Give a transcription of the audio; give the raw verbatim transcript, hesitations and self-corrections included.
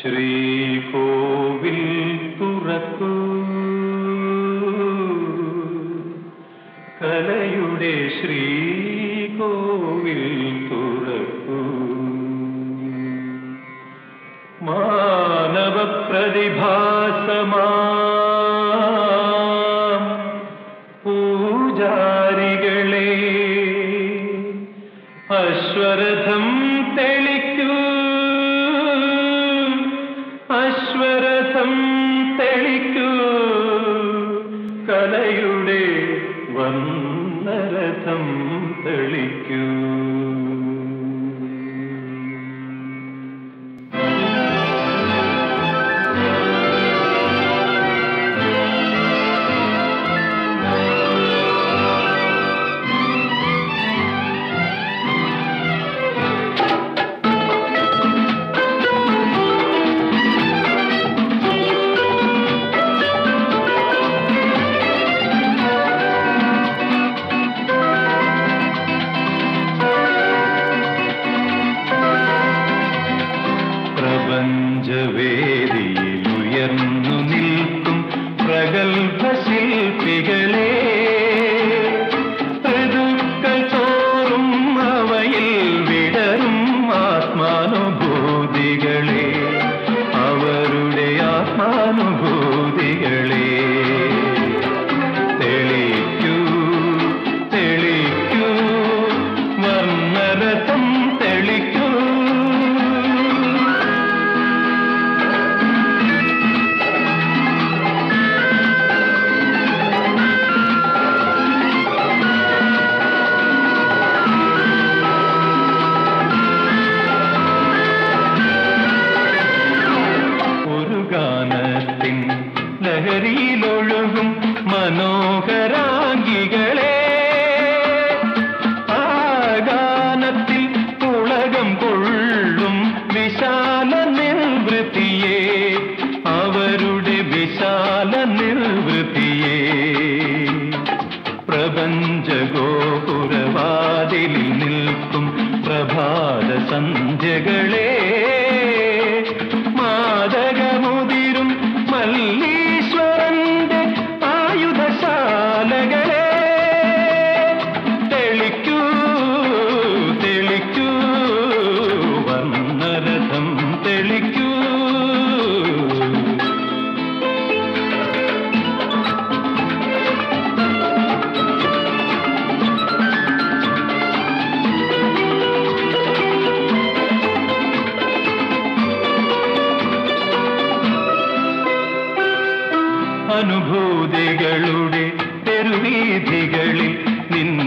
ശ്രീകോവിൽ തുറക്കൂ, കലയുടെ ശ്രീകോവിൽ തുറക്കൂ. മാനവ പ്രതിഭാസമാം പൂജാരികളെ, അശ്വരഥം തെളിക്കൂ, അശ്വരഥം തെളിക്കൂ, കലയുടെ വന്ദരഥം തെളിക്കൂ. പ്രപഞ്ചവേദിയിലുയർന്നു നിൽക്കും പ്രഗൽഭ ശില്പികളെ, ഋതുക്കൾ തോറും അവയിൽ വിടരും ആത്മാനുഭൂതികളെ, അവരുടെ ആത്മാനുഭൂതികളെ. തെളിക്കൂ തെളിക്കൂ, വർണ്ണരഥം തെളിക്കൂ. ഗാനത്തിൻ ലഹരിയിലൊഴുകും മനോഹരാംഗികളെ, ആ ഗാനത്തിൽ പുളകം കൊള്ളും വിശാല നിർവൃത്തിയെ, അവരുടെ വിശാല നിർവൃത്തിയെ. പ്രപഞ്ച ഗോപുരവാതിലിൽ നിൽക്കും പ്രഭാത സന്ധ്യകളെ, മാതകമുതിരും മല്ലീശ്വരന്റെ ആയുധശാലകളെ. തെളിക്കൂ തെളിക്കൂ, വർണ്ണരഥം തെളിക്കൂ. അനുഭൂതികളുടെ തെരുവീഥികളിൽ നിൻ